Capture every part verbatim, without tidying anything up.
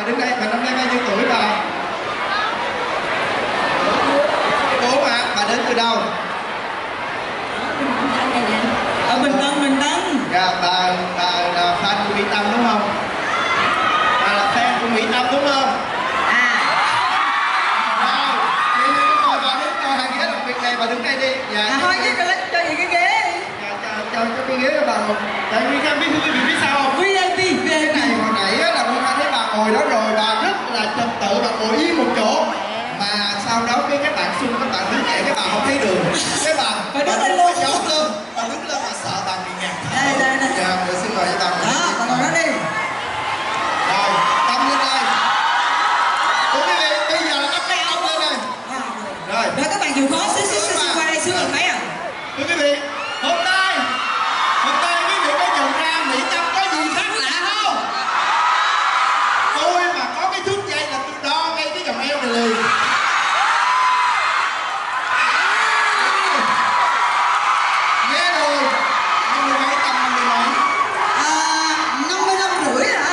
đứng đây, bà năm nay bao nhiêu tuổi bà? Bốn hả? Bà đến từ đâu? Ở Bình Tân, Bình Tân. Dạ, bà, bà là fan của Mỹ Tâm đúng không? Bà là fan của Mỹ Tâm đúng không? À. Rồi, chị đừng có ngồi, bà đứng ngồi hàng ghế đặc biệt này, bà đứng đây đi. Dạ. À, thôi chứ cho lấy cho gì cái ghế. Dạ, cho, cho, cho cái ghế cho bà ngồi. Tại vì em biết quý vị biết sao không? vê i pê, vê i pê. Cái này hồi nãy á, là Nguyên Anh thấy bà ngồi đó rồi, bà rất là trật tự, bà ngồi yên một chỗ. Mà sau đó cái các bạn xung các bạn đứng dậy, các bạn không thấy đường. Cái bà, Phải bà đứng lên đứng luôn. bà chót lên, bà đứng lên bà sợ bà bị ngạt. Đây, đây, đây. Dạ, tôi xin mời cho bà. Đó, bà ngồi đó đi. Rồi, Tâm lên đây. Thưa quý vị, bây giờ là các cái Tâm lên đây. Rồi. Đó các bạn chịu khó xíu xíu xíu qua đây xíu rồi thấy à? Thưa quý vị, hôm nay, hôm nay quý vị có nhận ra Mỹ Tâm có gì khác lạ không? Tôi mà có cái thước dây là tôi đo ngay cái vòng eo này liền. Nghe rồi, năm mươi mấy Tâm năm mươi mấy? À, năm mươi lăm rưỡi hả?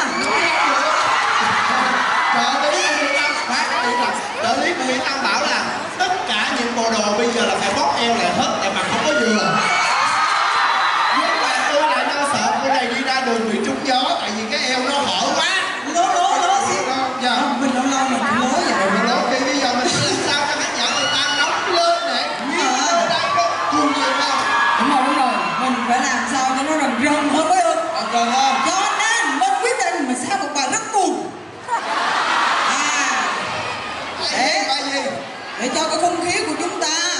Trợ lý của Mỹ Tâm, phát đi là trợ lý của Mỹ Tâm bảo là tất cả những bộ đồ bây giờ là phải bóp eo lại hết tại mà không có vừa. Nhưng mà tôi lại lo sợ cô này đi ra đường bị trúng gió tại vì cái eo nó hở quá. Lố lố lố xíu. Dạ. Mình lâu lâu mình cũng lố vậy. Mình nói thì bây giờ mình sẽ làm sao cho khán giả người ta nóng lên để nhìn ở đây có cuồng nhiều không? Đúng rồi, đúng rồi. Mình phải làm sao cho nó rần rần hơn mới được. Còn cần không? Cho nên mình quyết định mình sẽ một bài rất buồn. À, Để bài gì? để cho cái không khí của chúng ta